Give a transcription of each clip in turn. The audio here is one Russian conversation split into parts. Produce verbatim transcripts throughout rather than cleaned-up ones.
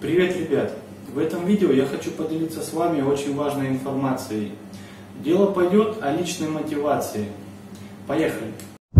Привет, ребят! В этом видео я хочу поделиться с вами очень важной информацией. Дело пойдет о личной мотивации. Поехали!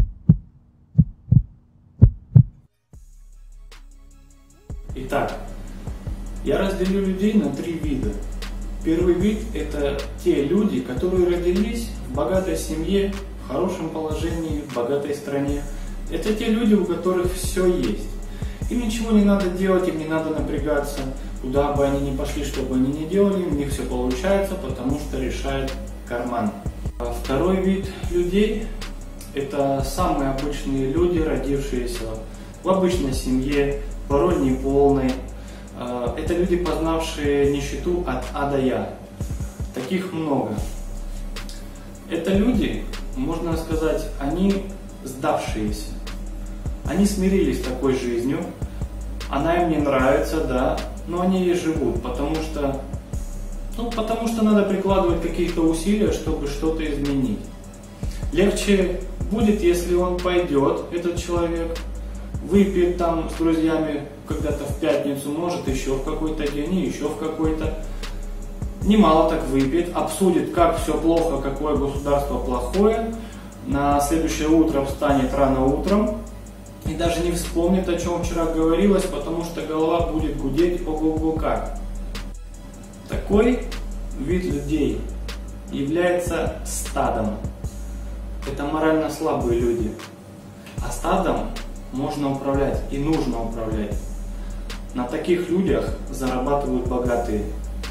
Итак, я разделю людей на три вида. Первый вид – это те люди, которые родились в богатой семье, в хорошем положении, в богатой стране. Это те люди, у которых все есть. Им ничего не надо делать, им не надо напрягаться. Куда бы они ни пошли, что бы они ни делали, у них все получается, потому что решает карман. А второй вид людей – это самые обычные люди, родившиеся в обычной семье, порой неполной. Это люди, познавшие нищету от А до Я. Таких много. Это люди, можно сказать, они сдавшиеся. Они смирились с такой жизнью, она им не нравится, да, но они ей живут, потому что, ну, потому что надо прикладывать какие-то усилия, чтобы что-то изменить. Легче будет, если он пойдет, этот человек, выпьет там с друзьями когда-то в пятницу, может еще в какой-то день и еще в какой-то. Немало так выпьет, обсудит, как все плохо, какое государство плохое. На следующее утро встанет рано утром и даже не вспомнит, о чем вчера говорилось, потому что голова будет гудеть ого-го как. Такой вид людей является стадом. Это морально слабые люди. А стадом можно управлять и нужно управлять. На таких людях зарабатывают богатые.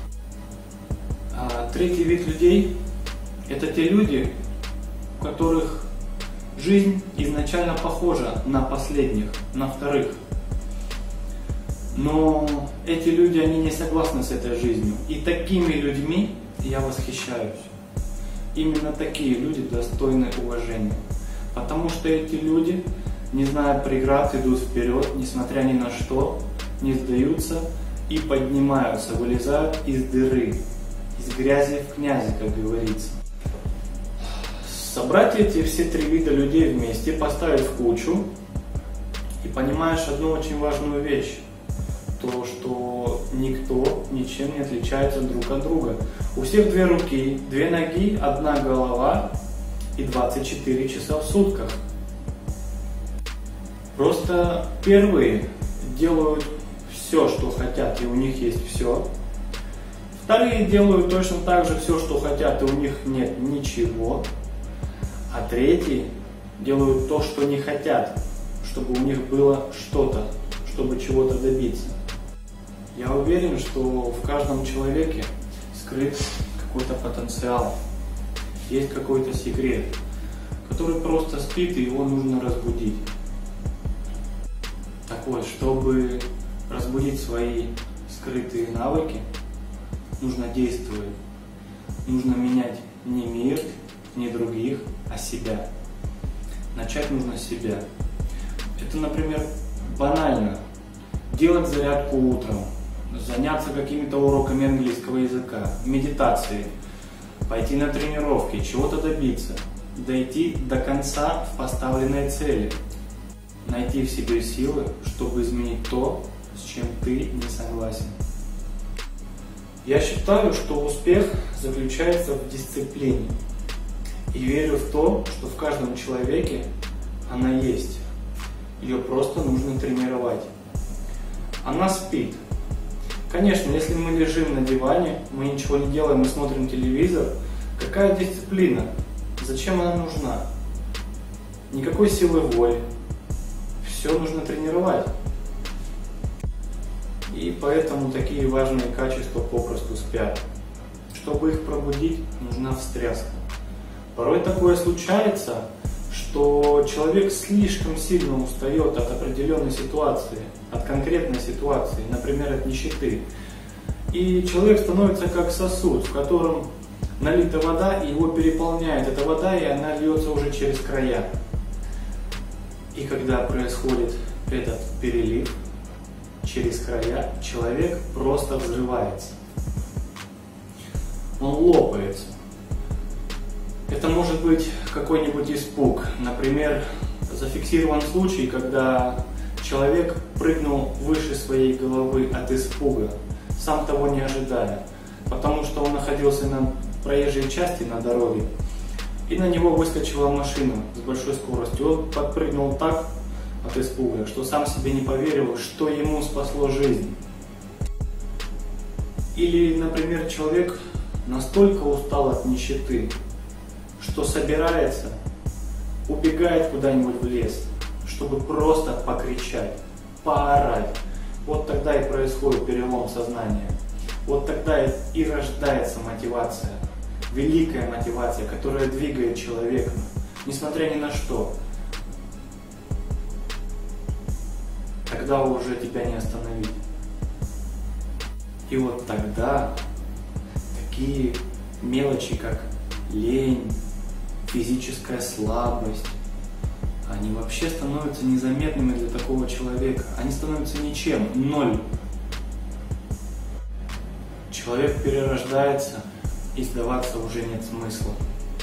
А третий вид людей – это те люди, у которых жизнь изначально похожа на последних, на вторых. Но эти люди, они не согласны с этой жизнью. И такими людьми я восхищаюсь. Именно такие люди достойны уважения. Потому что эти люди, не зная преград, идут вперед, несмотря ни на что, не сдаются и поднимаются, вылезают из дыры, из грязи в князи, как говорится. Собрать эти все три вида людей вместе, поставить в кучу, и понимаешь одну очень важную вещь. То, что никто ничем не отличается друг от друга. У всех две руки, две ноги, одна голова и двадцать четыре часа в сутках. Просто первые делают все, что хотят, и у них есть все. Вторые делают точно так же все, что хотят, и у них нет ничего. А третьи делают то, что не хотят, чтобы у них было что-то, чтобы чего-то добиться. Я уверен, что в каждом человеке скрыт какой-то потенциал, есть какой-то секрет, который просто спит, и его нужно разбудить. Так вот, чтобы разбудить свои скрытые навыки, нужно действовать, нужно менять не мир, не других, а себя. Начать нужно с себя. Это, например, банально. Делать зарядку утром, заняться какими-то уроками английского языка, медитацией, пойти на тренировки, чего-то добиться, дойти до конца в поставленной цели, найти в себе силы, чтобы изменить то, с чем ты не согласен. Я считаю, что успех заключается в дисциплине. И верю в то, что в каждом человеке она есть. Ее просто нужно тренировать. Она спит. Конечно, если мы лежим на диване, мы ничего не делаем, мы смотрим телевизор, какая дисциплина? Зачем она нужна? Никакой силы воли. Все нужно тренировать. И поэтому такие важные качества попросту спят. Чтобы их пробудить, нужна встряска. Порой такое случается, что человек слишком сильно устает от определенной ситуации, от конкретной ситуации, например, от нищеты. И человек становится как сосуд, в котором налита вода, и его переполняет эта вода, и она льется уже через края. И когда происходит этот перелив через края, человек просто взрывается. Он лопается. Это может быть какой-нибудь испуг. Например, зафиксирован случай, когда Человек прыгнул выше своей головы от испуга, сам того не ожидая, потому что он находился на проезжей части на дороге, и на него выскочила машина с большой скоростью. Он подпрыгнул так от испуга, что сам себе не поверил, что ему спасло жизнь. Или, например, человек настолько устал от нищеты, что собирается, убегает куда-нибудь в лес, чтобы просто покричать, поорать. Вот тогда и происходит перелом сознания. Вот тогда и рождается мотивация. Великая мотивация, которая двигает человека, несмотря ни на что. Тогда уже тебя не остановить. И вот тогда такие мелочи, как лень, физическая слабость, они вообще становятся незаметными для такого человека. Они становятся ничем, ноль. Человек перерождается, и сдаваться уже нет смысла.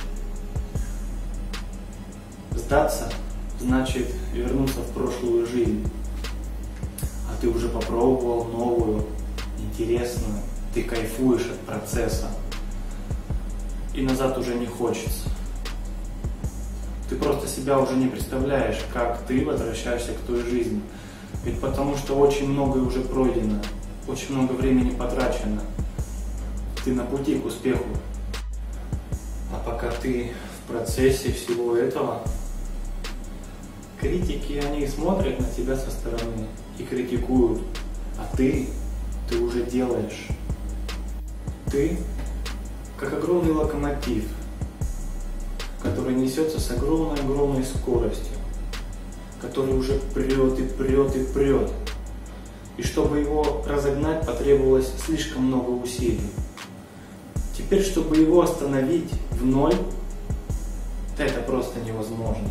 Сдаться значит вернуться в прошлую жизнь. А ты уже попробовал новую, интересную, ты кайфуешь от процесса. И назад уже не хочется. Ты просто себя уже не представляешь, как ты возвращаешься к той жизни. Ведь потому что очень многое уже пройдено, очень много времени потрачено. Ты на пути к успеху. А пока ты в процессе всего этого, критики, они смотрят на тебя со стороны и критикуют. А ты, ты уже делаешь. Ты как огромный локомотив, который несется с огромной-огромной скоростью, который уже прет и прет и прет. И чтобы его разогнать, потребовалось слишком много усилий. Теперь, чтобы его остановить в ноль, это просто невозможно.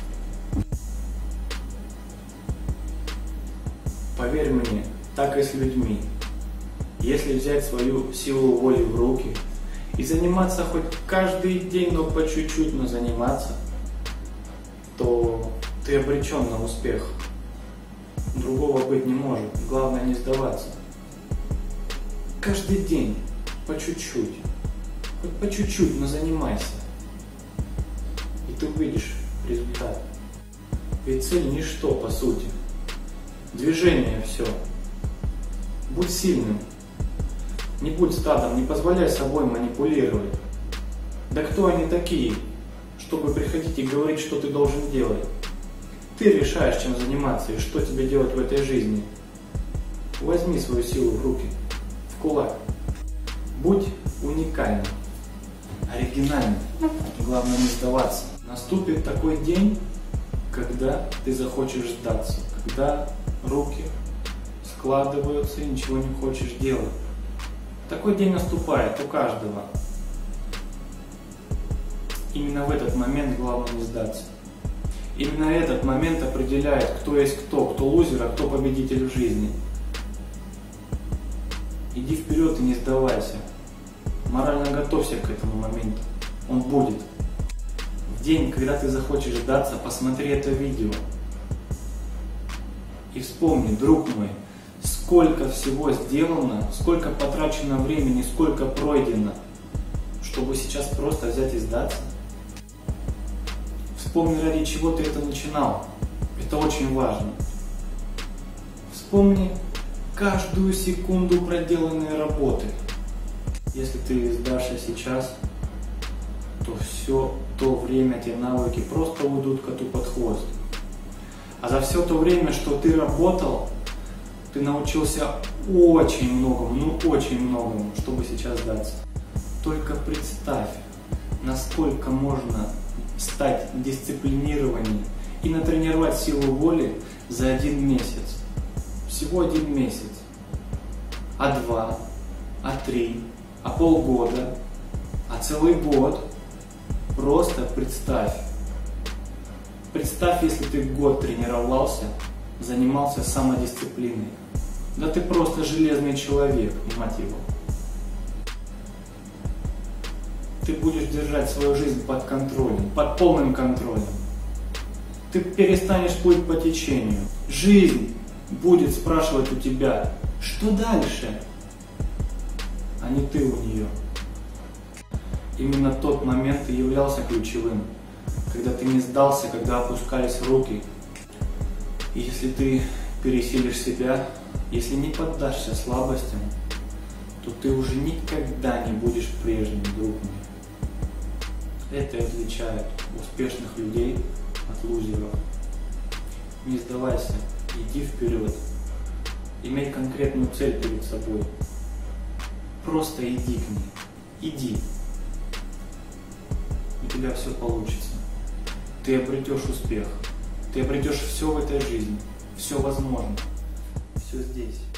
Поверь мне, так и с людьми. Если взять свою силу воли в руки и заниматься хоть каждый день, но по чуть-чуть, но заниматься, то ты обречен на успех. Другого быть не может. Главное не сдаваться. Каждый день, по чуть-чуть. Хоть по чуть-чуть, но занимайся. И ты увидишь результат. Ведь цель ничто, по сути. Движение все. Будь сильным. Не будь стадом, не позволяй собой манипулировать. Да кто они такие, чтобы приходить и говорить, что ты должен делать? Ты решаешь, чем заниматься и что тебе делать в этой жизни. Возьми свою силу в руки, в кулак. Будь уникальным, оригинальным. Главное не сдаваться. Наступит такой день, когда ты захочешь сдаться, когда руки складываются и ничего не хочешь делать. Такой день наступает у каждого. Именно в этот момент главное не сдаться. Именно этот момент определяет, кто есть кто, кто лузер, а кто победитель в жизни. Иди вперед и не сдавайся. Морально готовься к этому моменту. Он будет. В день, когда ты захочешь сдаться, посмотри это видео. И вспомни, друг мой, сколько всего сделано, сколько потрачено времени, сколько пройдено, чтобы сейчас просто взять и сдаться. Вспомни, ради чего ты это начинал. Это очень важно. Вспомни каждую секунду проделанной работы. Если ты сдашься сейчас, то все то время, те навыки просто уйдут коту под хвост. А за все то время, что ты работал, ты научился очень многому, ну очень многому, чтобы сейчас сдаться. Только представь, насколько можно стать дисциплинированнее и натренировать силу воли за один месяц. Всего один месяц. А два, а три, а полгода, а целый год. Просто представь. Представь, если ты год тренировался, занимался самодисциплиной. Да ты просто железный человек, мать его. Ты будешь держать свою жизнь под контролем, под полным контролем. Ты перестанешь плыть по течению. Жизнь будет спрашивать у тебя, что дальше, а не ты у нее. Именно тот момент и являлся ключевым, когда ты не сдался, когда опускались руки. И если ты пересилишь себя, если не поддашься слабостям, то ты уже никогда не будешь прежним, друг мой. Это и отличает успешных людей от лузеров. Не сдавайся, иди вперед. Имей конкретную цель перед собой. Просто иди к ней. Иди. У тебя все получится. Ты обретешь успех. Ты обретешь все в этой жизни. Все возможно. Все здесь.